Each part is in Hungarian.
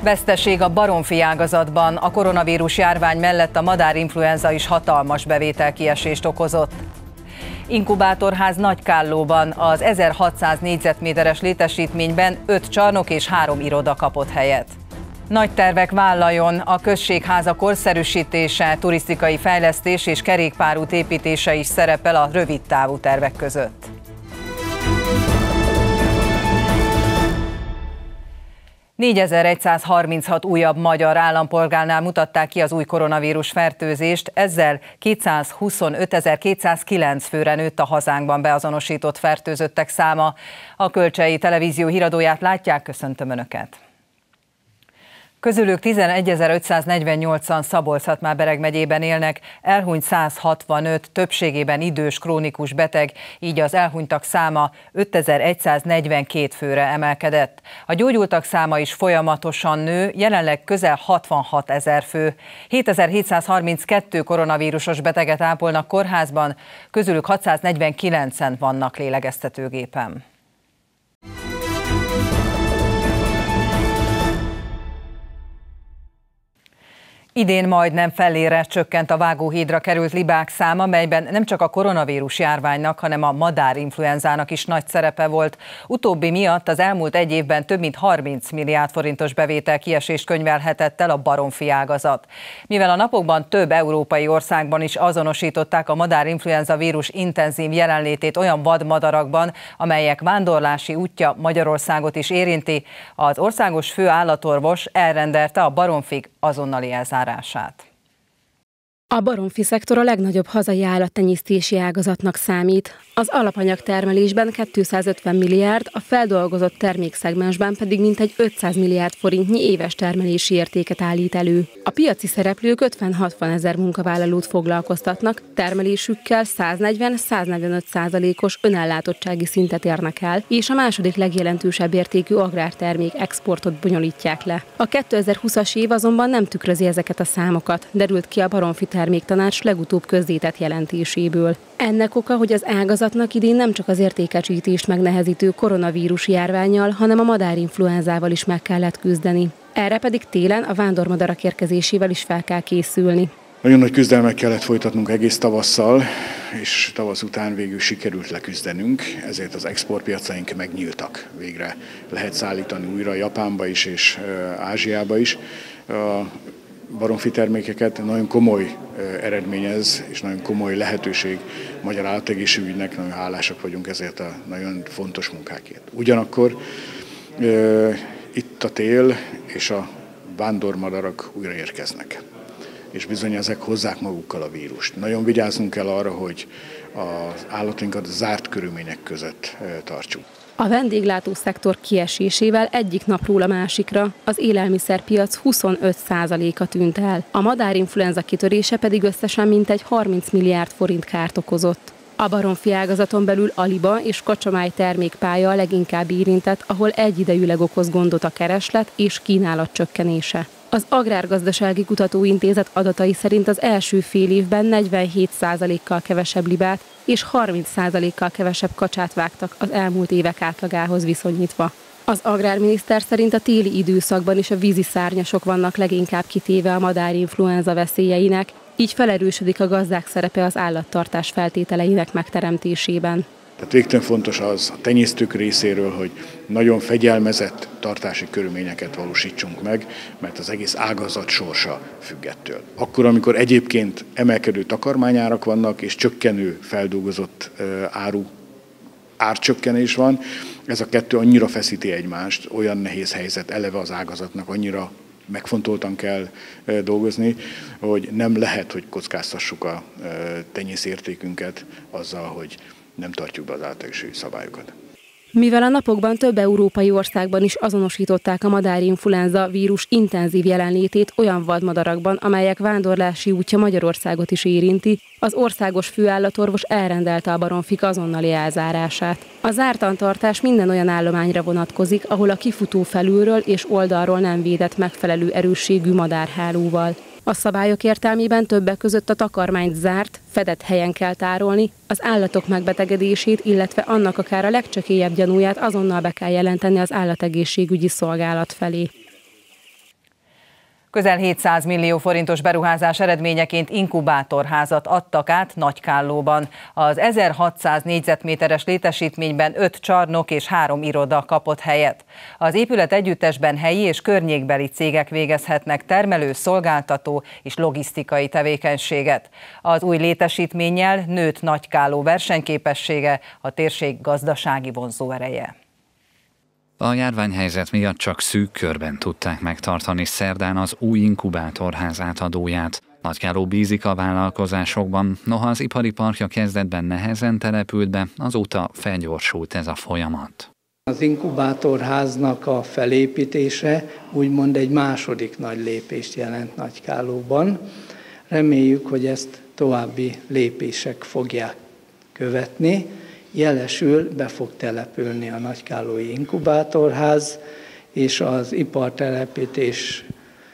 Veszteség a baromfi ágazatban. A koronavírus járvány mellett a madárinfluenza is hatalmas bevételkiesést okozott. Inkubátorház Nagykállóban az 1600 négyzetméteres létesítményben 5 csarnok és 3 iroda kapott helyet. Nagy tervek vállaljon, a községháza korszerűsítése, turisztikai fejlesztés és kerékpárút építése is szerepel a rövidtávú tervek között. ...4136 újabb magyar állampolgárnál mutatták ki az új koronavírus fertőzést, ezzel 225.209 főre nőtt a hazánkban beazonosított fertőzöttek száma. A Kölcsei Televízió híradóját látják, köszöntöm Önöket! Közülük 11.548-an Szabolcs-Szatmár-Bereg megyében élnek, elhunyt 165, többségében idős, krónikus beteg, így az elhunytak száma 5142 főre emelkedett. A gyógyultak száma is folyamatosan nő, jelenleg közel 66 000 fő. 7732 koronavírusos beteget ápolnak kórházban, közülük 649-en vannak lélegeztetőgépen. Idén majdnem felére csökkent a Vágóhídra került libák száma, melyben nem csak a koronavírus járványnak, hanem a madárinfluenzának is nagy szerepe volt. Utóbbi miatt az elmúlt egy évben több mint 30 milliárd forintos bevételkiesést könyvelhetett el a baromfi ágazat. Mivel a napokban több európai országban is azonosították a madárinfluenza vírus intenzív jelenlétét olyan vadmadarakban, amelyek vándorlási útja Magyarországot is érinti, az országos főállatorvos elrendelte a baromfik azonnali elzárását. A baromfi szektor a legnagyobb hazai állattenyésztési ágazatnak számít. Az alapanyagtermelésben 250 milliárd, a feldolgozott termékszegmensben pedig mintegy 500 milliárd forintnyi éves termelési értéket állít elő. A piaci szereplők 50-60 ezer munkavállalót foglalkoztatnak, termelésükkel 140-145%-os önellátottsági szintet érnek el, és a második legjelentősebb értékű agrártermék exportot bonyolítják le. A 2020-as év azonban nem tükrözi ezeket a számokat, derült ki a Baromfi Terméktanács legutóbb közzétett jelentéséből. Ennek oka, hogy az ágazatnak idén nem csak az értékesítést megnehezítő koronavírus járvánnyal, hanem a madárinfluenzával is meg kellett küzdeni. Erre pedig télen a vándormadarak érkezésével is fel kell készülni. Nagyon nagy küzdelmek kellett folytatnunk egész tavasszal, és tavasz után végül sikerült leküzdenünk, ezért az exportpiacaink megnyíltak. Végre lehet szállítani újra Japánba is és Ázsiába is. Baromfi termékeket nagyon komoly eredményez, és nagyon komoly lehetőség magyar állategészségügynek, nagyon hálásak vagyunk ezért a nagyon fontos munkákért. Ugyanakkor itt a tél és a vándormadarak újra érkeznek, és bizony ezek hozzák magukkal a vírust. Nagyon vigyáznunk kell arra, hogy az állatainkat zárt körülmények között tartsuk. A vendéglátó szektor kiesésével egyik napról a másikra az élelmiszerpiac 25%-a tűnt el. A madárinfluenza kitörése pedig összesen mintegy 30 milliárd forint kárt okozott. A baromfi ágazaton belül a liba és kacsamáj termékpálya a leginkább érintett, ahol egyidejűleg okoz gondot a kereslet és kínálat csökkenése. Az Agrárgazdasági Kutatóintézet adatai szerint az első fél évben 47%-kal kevesebb libát és 30%-kal kevesebb kacsát vágtak az elmúlt évek átlagához viszonyítva. Az agrárminiszter szerint a téli időszakban is a vízi szárnyasok vannak leginkább kitéve a madárinfluenza veszélyeinek, így felerősödik a gazdák szerepe az állattartás feltételeinek megteremtésében. Tehát végtelen fontos az a tenyésztők részéről, hogy nagyon fegyelmezett tartási körülményeket valósítsunk meg, mert az egész ágazat sorsa függ ettől. Akkor, amikor egyébként emelkedő takarmányárak vannak, és csökkenő feldolgozott árcsökkenés van, ez a kettő annyira feszíti egymást, olyan nehéz helyzet eleve az ágazatnak, annyira megfontoltan kell dolgozni, hogy nem lehet, hogy kockáztassuk a tenyészértékünket azzal, hogy nem tartjuk be az állategészségügyi szabályokat. Mivel a napokban több európai országban is azonosították a madárinfluenza vírus intenzív jelenlétét olyan vadmadarakban, amelyek vándorlási útja Magyarországot is érinti, az országos főállatorvos elrendelte a baromfik azonnali elzárását. A zártantartás minden olyan állományra vonatkozik, ahol a kifutó felülről és oldalról nem védett megfelelő erősségű madárhálóval. A szabályok értelmében többek között a takarmányt zárt, fedett helyen kell tárolni, az állatok megbetegedését, illetve annak akár a legcsekélyebb gyanúját azonnal be kell jelenteni az állategészségügyi szolgálat felé. Közel 700 millió forintos beruházás eredményeként inkubátorházat adtak át Nagykállóban. Az 1600 négyzetméteres létesítményben 5 csarnok és 3 iroda kapott helyet. Az épület együttesben helyi és környékbeli cégek végezhetnek termelő, szolgáltató és logisztikai tevékenységet. Az új létesítménnyel nőtt Nagykálló versenyképessége, a térség gazdasági vonzóereje. A járványhelyzet miatt csak szűk körben tudták megtartani szerdán az új inkubátorház átadóját. Nagykálló bízik a vállalkozásokban, noha az ipari parkja kezdetben nehezen települt be, azóta felgyorsult ez a folyamat. Az inkubátorháznak a felépítése úgymond egy második nagy lépést jelent Nagykállóban. Reméljük, hogy ezt további lépések fogják követni. Jelesül be fog települni a nagykállói inkubátorház, és az ipartelepítés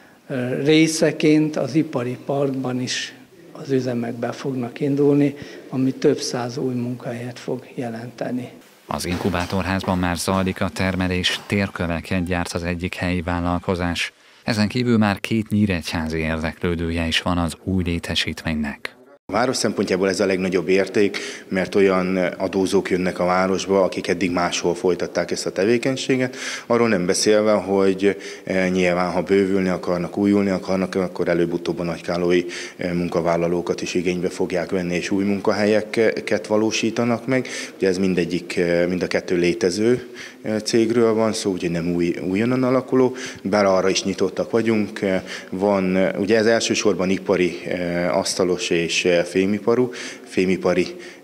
részeként az ipari parkban is az üzemek be fognak indulni, ami több száz új munkahelyet fog jelenteni. Az inkubátorházban már zajlik a termelés, térköveket gyárt az egyik helyi vállalkozás. Ezen kívül már 2 nyíregyházi érdeklődője is van az új létesítménynek. A város szempontjából ez a legnagyobb érték, mert olyan adózók jönnek a városba, akik eddig máshol folytatták ezt a tevékenységet. Arról nem beszélve, hogy nyilván, ha bővülni akarnak, újulni akarnak, akkor előbb-utóbb a nagykállói munkavállalókat is igénybe fogják venni, és új munkahelyeket valósítanak meg. Ugye ez mind a 2 létező cégről van szó, úgyhogy nem újonnan alakuló, bár arra is nyitottak vagyunk. Van, ugye ez elsősorban ipari, asztalos és fémipari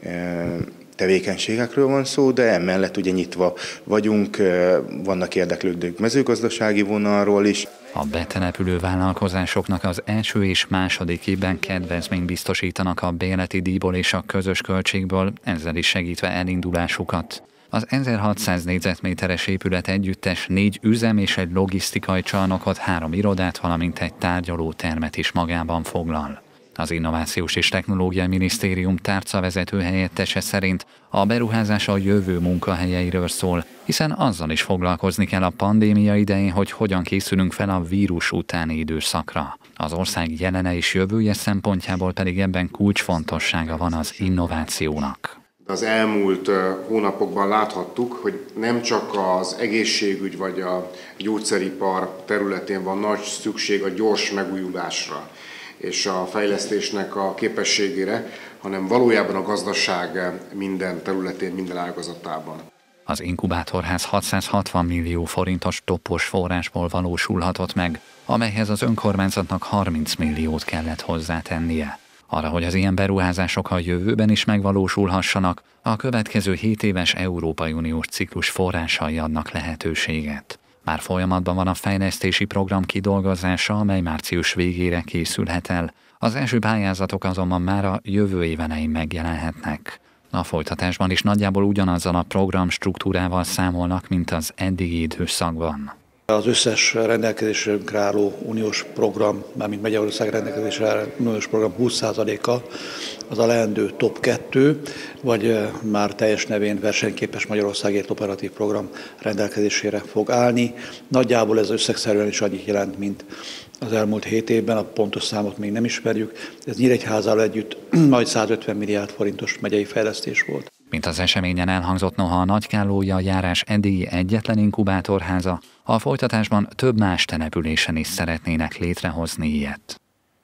tevékenységekről van szó, de emellett ugye nyitva vagyunk, vannak érdeklődők mezőgazdasági vonalról is. A betelepülő vállalkozásoknak az első és második évben kedvezményt biztosítanak a bérleti díjból és a közös költségből, ezzel is segítve elindulásukat. Az 1600 négyzetméteres épület együttes 4 üzem és egy logisztikai csarnokot, 3 irodát, valamint egy tárgyalótermet is magában foglal. Az Innovációs és Technológiai Minisztérium tárcavezető helyettese szerint a beruházás a jövő munkahelyeiről szól, hiszen azzal is foglalkozni kell a pandémia idején, hogy hogyan készülünk fel a vírus utáni időszakra. Az ország jelene és jövője szempontjából pedig ebben kulcsfontossága van az innovációnak. Az elmúlt hónapokban láthattuk, hogy nem csak az egészségügy vagy a gyógyszeripar területén van nagy szükség a gyors megújulásra és a fejlesztésnek a képességére, hanem valójában a gazdaság minden területén, minden ágazatában. Az inkubátorház 660 millió forintos toppos forrásból valósulhatott meg, amelyhez az önkormányzatnak 30 milliót kellett hozzátennie. Arra, hogy az ilyen beruházások a jövőben is megvalósulhassanak, a következő 7 éves Európai Uniós ciklus forrásai adnak lehetőséget. Már folyamatban van a fejlesztési program kidolgozása, amely március végére készülhet el. Az első pályázatok azonban már a jövő éven megjelenhetnek. A folytatásban is nagyjából ugyanazzal a program struktúrával számolnak, mint az eddigi időszakban. Az összes rendelkezésünkre álló uniós program, mármint Magyarország rendelkezésre álló uniós program 20%-a az a leendő top 2, vagy már teljes nevén versenyképes Magyarországért operatív program rendelkezésére fog állni. Nagyjából ez összegszerűen is annyit jelent, mint az elmúlt 7 évben, a pontos számot még nem ismerjük. Ez Nyíregyházával együtt majd 150 milliárd forintos megyei fejlesztés volt. Mint az eseményen elhangzott, noha a Nagykállói a járás eddigi egyetlen inkubátorháza, a folytatásban több más településen is szeretnének létrehozni ilyet.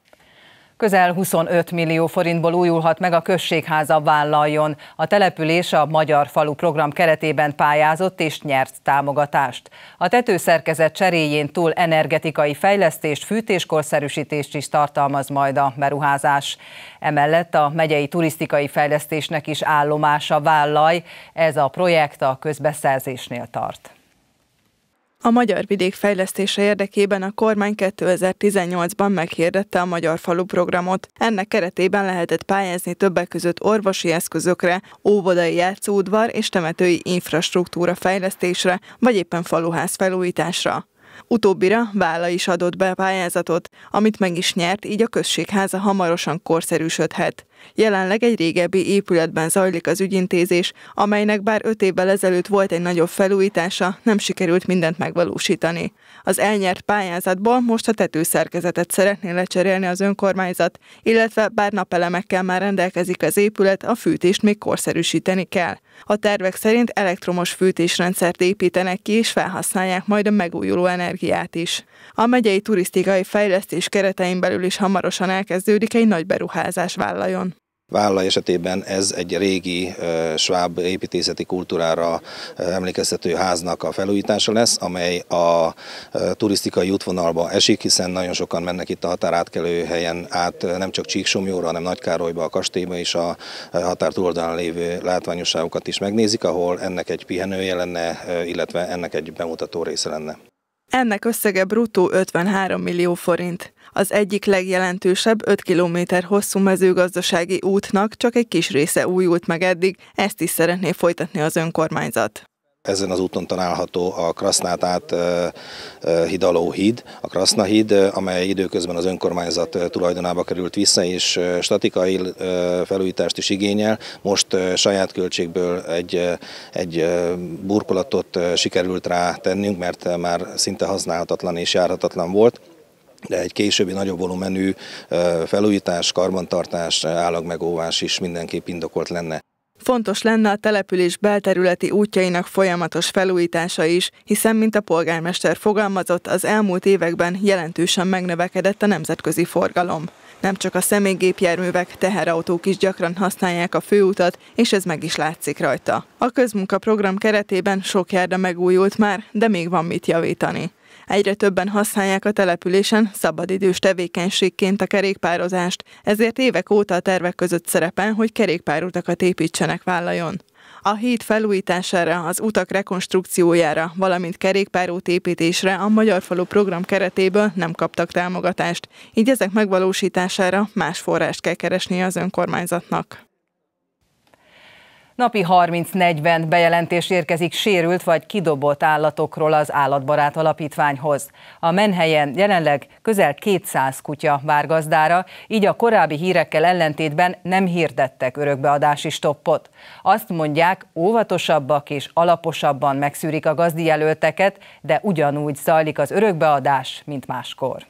Közel 25 millió forintból újulhat meg a községháza Vállaljon. A település a Magyar Falu program keretében pályázott és nyert támogatást. A tetőszerkezet cseréjén túl energetikai fejlesztést, fűtéskorszerűsítést is tartalmaz majd a beruházás. Emellett a megyei turisztikai fejlesztésnek is állomása Vállalj. Ez a projekt a közbeszerzésnél tart. A magyar vidék fejlesztése érdekében a kormány 2018-ban meghirdette a Magyar Falu programot. Ennek keretében lehetett pályázni többek között orvosi eszközökre, óvodai játszóudvar és temetői infrastruktúra fejlesztésre, vagy éppen faluház felújításra. Utóbbira Vállalj is adott be pályázatot, amit meg is nyert, így a községháza hamarosan korszerűsödhet. Jelenleg egy régebbi épületben zajlik az ügyintézés, amelynek bár 5 évvel ezelőtt volt egy nagyobb felújítása, nem sikerült mindent megvalósítani. Az elnyert pályázatból most a tetőszerkezetet szeretné lecserélni az önkormányzat, illetve bár napelemekkel már rendelkezik az épület, a fűtést még korszerűsíteni kell. A tervek szerint elektromos fűtésrendszert építenek ki és felhasználják majd a megújuló energiát is. A megyei turisztikai fejlesztés keretein belül is hamarosan elkezdődik egy nagy beruházás Vállajon. Vállai esetében ez egy régi sváb építészeti kultúrára emlékeztető háznak a felújítása lesz, amely a turisztikai útvonalba esik, hiszen nagyon sokan mennek itt a határátkelő helyen át, nem csak Csíksomlyóra, hanem Nagykárolyba, a kastélyba is a határ túloldalán lévő látványosságokat is megnézik, ahol ennek egy pihenője lenne, illetve ennek egy bemutató része lenne. Ennek összege bruttó 53 millió forint. Az egyik legjelentősebb 5 kilométer hosszú mezőgazdasági útnak csak egy kis része újult meg eddig, ezt is szeretné folytatni az önkormányzat. Ezen az úton található a Krasznát át hidaló híd, a Kraszna híd, amely időközben az önkormányzat tulajdonába került vissza, és statikai felújítást is igényel. Most saját költségből egy burkolatot sikerült rá tennünk, mert már szinte használhatatlan és járhatatlan volt. De egy későbbi nagyobb volumenű felújítás, karbantartás, állagmegóvás is mindenképp indokolt lenne. Fontos lenne a település belterületi útjainak folyamatos felújítása is, hiszen, mint a polgármester fogalmazott, az elmúlt években jelentősen megnövekedett a nemzetközi forgalom. Nem csak a személygépjárművek, teherautók is gyakran használják a főutat, és ez meg is látszik rajta. A közmunkaprogram keretében sok járda megújult már, de még van mit javítani. Egyre többen használják a településen szabadidős tevékenységként a kerékpározást, ezért évek óta a tervek között szerepel, hogy kerékpárutakat építsenek Vállajon. A híd felújítására, az utak rekonstrukciójára, valamint kerékpárút építésre a Magyar Falu program keretéből nem kaptak támogatást, így ezek megvalósítására más forrást kell keresnie az önkormányzatnak. Napi 30-40 bejelentés érkezik sérült vagy kidobott állatokról az Állatbarát Alapítványhoz. A menhelyen jelenleg közel 200 kutya vár gazdára, így a korábbi hírekkel ellentétben nem hirdettek örökbeadási stoppot. Azt mondják, óvatosabbak és alaposabban megszűrik a gazdijelölteket, de ugyanúgy zajlik az örökbeadás, mint máskor.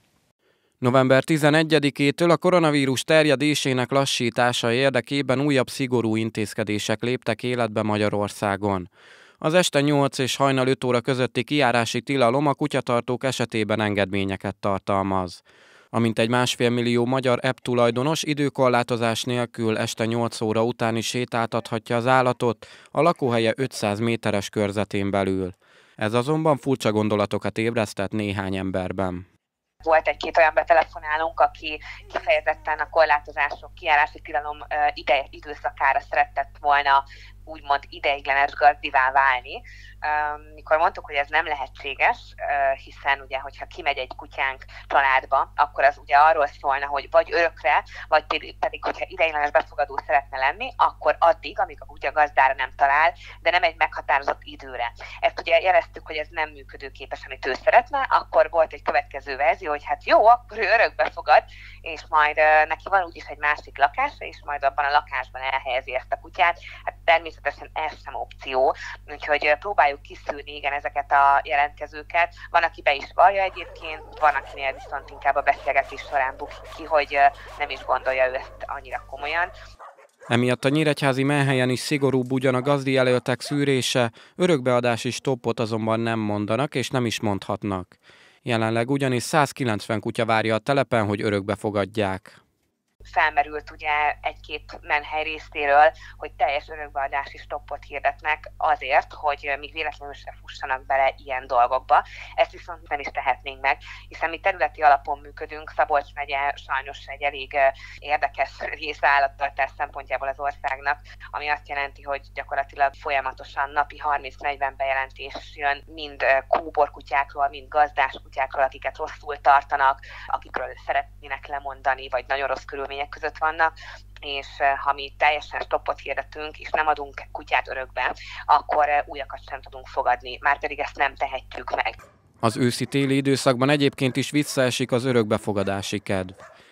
November 11-től a koronavírus terjedésének lassítása érdekében újabb szigorú intézkedések léptek életbe Magyarországon. Az este 8 és hajnal 5 óra közötti kijárási tilalom a kutyatartók esetében engedményeket tartalmaz. Amint egy 1,5 millió magyar app tulajdonos időkorlátozás nélkül este 8 óra után is sétáltathatja az állatot a lakóhelye 500 méteres körzetén belül. Ez azonban furcsa gondolatokat ébresztett néhány emberben. Volt egy-két olyan betelefonálunk, aki kifejezetten a korlátozások, kijárási tilalom időszakára szeretett volna úgymond ideiglenes gazdivá válni. Mikor mondtuk, hogy ez nem lehetséges, hiszen ugye, hogyha kimegy egy kutyánk családba, akkor az ugye arról szólna, hogy vagy örökre, vagy pedig hogyha ideiglenes befogadó szeretne lenni, akkor addig, amíg a kutya gazdára nem talál, de nem egy meghatározott időre. Ezt ugye jeleztük, hogy ez nem működőképes, amit ő szeretne, akkor volt egy következő verzió, hogy hát jó, akkor ő örökbe fogad, és majd neki van úgyis egy másik lakása, és majd abban a lakásban elhelyezi ezt a kutyát. Hát természetesen ez sem opció, úgyhogy próbáljuk kiszűrni igen ezeket a jelentkezőket. Van, aki be is vallja egyébként, van, akinél viszont inkább a beszélgetés során bukik ki, hogy nem is gondolja ő ezt annyira komolyan. Emiatt a nyíregyházi menhelyen is szigorúbb ugyan a gazdijelöltek szűrése, örökbeadási stoppot azonban nem mondanak és nem is mondhatnak. Jelenleg ugyanis 190 kutya várja a telepen, hogy örökbe fogadják. Felmerült ugye egy-két menhely részéről, hogy teljes örökbeadási stoppot hirdetnek azért, hogy még véletlenül se fussanak bele ilyen dolgokba. Ezt viszont nem is tehetnénk meg, hiszen mi területi alapon működünk, Szabolcs megye sajnos egy elég érdekes része állattartás szempontjából az országnak, ami azt jelenti, hogy gyakorlatilag folyamatosan napi 30-40 bejelentés jön mind kóborkutyákról, mind gazdás kutyákról, akiket rosszul tartanak, akikről szeretnének lemondani, vagy nagyon rossz körülmények között vannak, és ha mi teljesen stoppot hirdetünk, és nem adunk kutyát örökbe, akkor újakat sem tudunk fogadni, márpedig ezt nem tehetjük meg. Az őszi-téli időszakban egyébként is visszaesik az örökbefogadási kedv.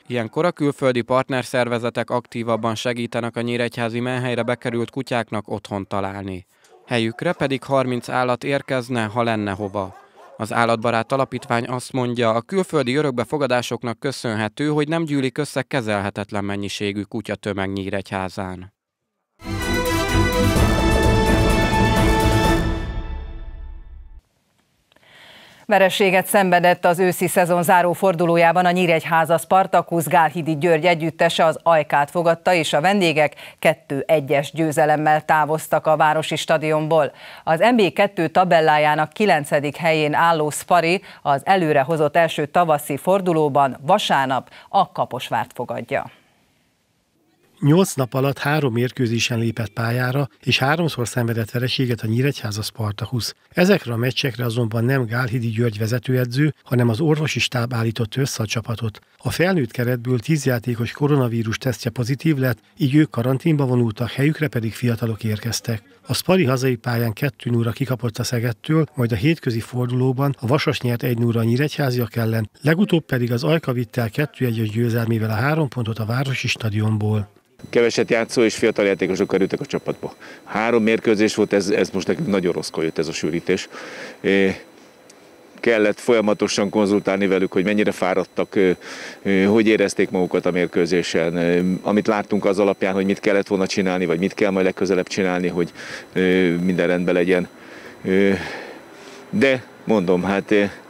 Ilyenkor a külföldi partnerszervezetek aktívabban segítenek a nyíregyházi menhelyre bekerült kutyáknak otthont találni. Helyükre pedig 30 állat érkezne, ha lenne hova. Az Állatbarát Alapítvány azt mondja, a külföldi örökbefogadásoknak köszönhető, hogy nem gyűlik össze kezelhetetlen mennyiségű kutyatömeg Nyíregyházán. Vereséget szenvedett az őszi szezon záró fordulójában a Nyíregyháza Spartacus Gálhidi György együttese, az AJK-t fogadta, és a vendégek 2-1-es győzelemmel távoztak a városi stadionból. Az NB2 tabellájának 9. helyén álló Spari az előrehozott első tavaszi fordulóban vasárnap a Kaposvárt fogadja. 8 nap alatt 3 mérkőzésen lépett pályára, és 3-szor szenvedett vereséget a Nyíregyháza Spartacus. Ezekre a meccsekre azonban nem Gálhidi György vezetőedző, hanem az orvosi stáb állított össze a csapatot. A felnőtt keretből 10 játékos koronavírus tesztje pozitív lett, így ők karanténba vonultak, helyükre pedig fiatalok érkeztek. A Spari hazai pályán 2-0-ra kikapott a Szegedtől, majd a hétközi fordulóban a Vasas nyert 1-0-ra a nyíregyháziak ellen, legutóbb pedig az AJK vitte el 2-1-es győzelmével a 3 pontot a városi stadionból. Keveset játszó és fiatal játékosok kerültek a csapatba. 3 mérkőzés volt, ez most nekünk nagyon rosszkor jött ez a sűrítés. Kellett folyamatosan konzultálni velük, hogy mennyire fáradtak, hogy érezték magukat a mérkőzésen. Amit láttunk az alapján, hogy mit kellett volna csinálni, vagy mit kell majd legközelebb csinálni, hogy minden rendben legyen. De mondom, hát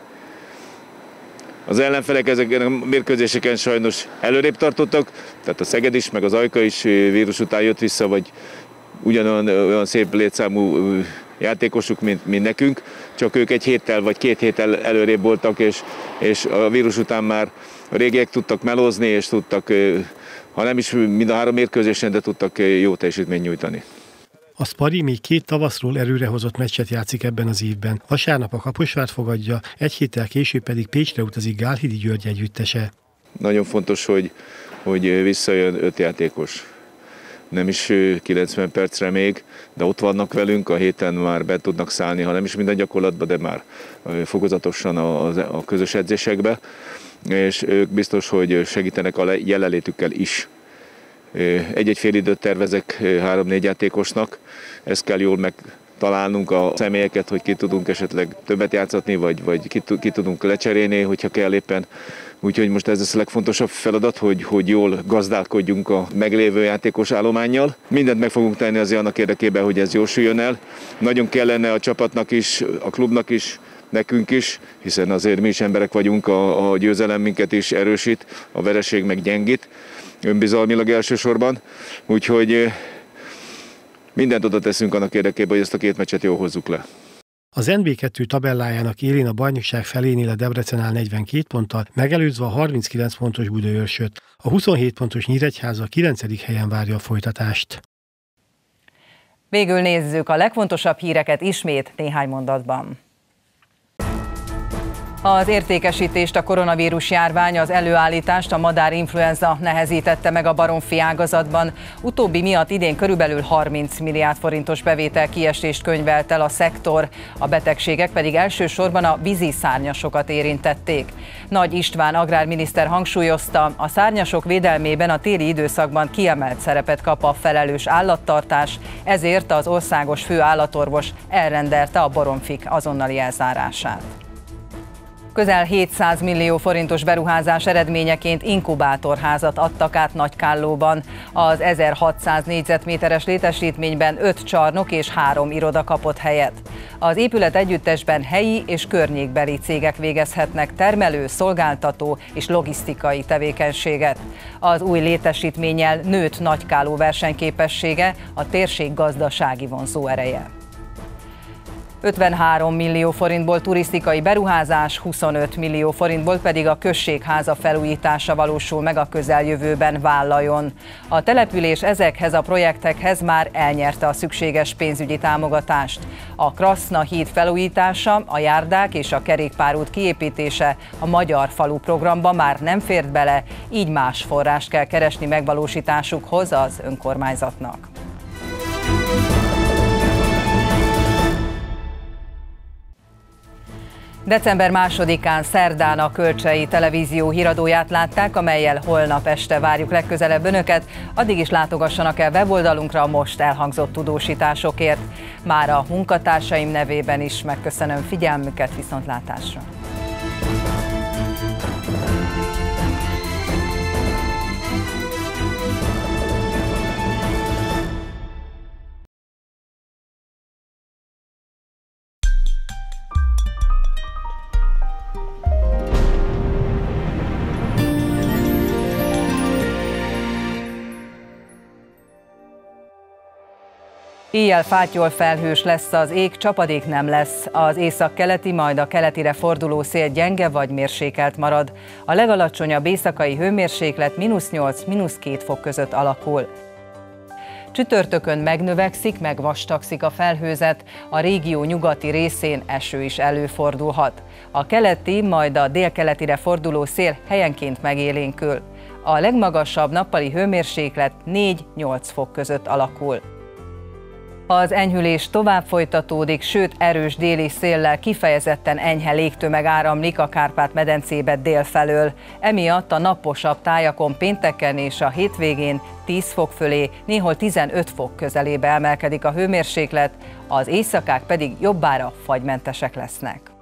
az ellenfelek ezeken a mérkőzéseken sajnos előrébb tartottak, tehát a Szeged is, meg az AJK is vírus után jött vissza, vagy olyan szép létszámú játékosuk, mint nekünk, csak ők 1 héttel vagy 2 héttel előrébb voltak, és a vírus után már a régiek tudtak melózni, és tudtak, ha nem is mind a 3 mérkőzésen, de tudtak jó teljesítményt nyújtani. A Spari még 2 tavaszról előrehozott meccset játszik ebben az évben. Vasárnap a Kaposvárt fogadja, 1 héttel később pedig Pécsre utazik Gálhidi György együttese. Nagyon fontos, hogy visszajön 5 játékos. Nem is 90 percre még, de ott vannak velünk, a héten már be tudnak szállni, ha nem is minden gyakorlatban, de már fokozatosan a közös edzésekbe, és ők biztos, hogy segítenek a jelenlétükkel is. 1-1 fél időt tervezek 3-4 játékosnak, ezt kell jól megtalálnunk a személyeket, hogy ki tudunk esetleg többet játszatni, vagy ki tudunk lecserélni, hogyha kell éppen. Úgyhogy most ez a legfontosabb feladat, hogy jól gazdálkodjunk a meglévő játékos állománnyal. Mindent meg fogunk tenni azért annak érdekében, hogy ez jól süljön el. Nagyon kellene a csapatnak is, a klubnak is, nekünk is, hiszen azért mi is emberek vagyunk, a győzelem minket is erősít, a vereség meg gyengít, önbizalmilag elsősorban. Úgyhogy mindent oda teszünk annak érdekében, hogy ezt a 2 meccset jól hozzuk le. Az NB2 tabellájának élén a bajnokság felénél a Debrecen áll 42 ponttal, megelőzve a 39 pontos Budaörsöt. A 27 pontos Nyíregyháza a 9. helyen várja a folytatást. Végül nézzük a legfontosabb híreket ismét néhány mondatban. Az értékesítést a koronavírus járvány, az előállítást a madárinfluenza nehezítette meg a baromfi ágazatban. Utóbbi miatt idén körülbelül 30 milliárd forintos bevétel kiesést könyvelt el a szektor, a betegségek pedig elsősorban a vízi szárnyasokat érintették. Nagy István agrárminiszter hangsúlyozta, a szárnyasok védelmében a téli időszakban kiemelt szerepet kap a felelős állattartás, ezért az országos főállatorvos elrendelte a baromfik azonnali elzárását. Közel 700 millió forintos beruházás eredményeként inkubátorházat adtak át Nagykállóban. Az 1600 négyzetméteres létesítményben 5 csarnok és 3 iroda kapott helyet. Az épület együttesben helyi és környékbeli cégek végezhetnek termelő, szolgáltató és logisztikai tevékenységet. Az új létesítménnyel nőtt Nagykálló versenyképessége, a térség gazdasági vonzóereje. 53 millió forintból turisztikai beruházás, 25 millió forintból pedig a községháza felújítása valósul meg a közeljövőben Vállajon. A település ezekhez a projektekhez már elnyerte a szükséges pénzügyi támogatást. A Kraszna híd felújítása, a járdák és a kerékpárút kiépítése a Magyar Falu programba már nem fért bele, így más forrást kell keresni megvalósításukhoz az önkormányzatnak. December 2-án szerdán a Kölcsei Televízió híradóját látták, amellyel holnap este várjuk legközelebb Önöket. Addig is látogassanak el weboldalunkra a most elhangzott tudósításokért. Már a munkatársaim nevében is megköszönöm figyelmüket, viszontlátásra! Éjjel fátyol felhős lesz az ég, csapadék nem lesz. Az északkeleti, majd a keletire forduló szél gyenge vagy mérsékelt marad. A legalacsonyabb éjszakai hőmérséklet -8, -2 fok között alakul. Csütörtökön megnövekszik, megvastagszik a felhőzet, a régió nyugati részén eső is előfordulhat. A keleti, majd a délkeletire forduló szél helyenként megélénkül. A legmagasabb nappali hőmérséklet 4-8 fok között alakul. Az enyhülés tovább folytatódik, sőt erős déli széllel kifejezetten enyhe légtömeg áramlik a Kárpát-medencébe délfelől. Emiatt a naposabb tájakon pénteken és a hétvégén 10 fok fölé, néhol 15 fok közelébe emelkedik a hőmérséklet, az éjszakák pedig jobbára fagymentesek lesznek.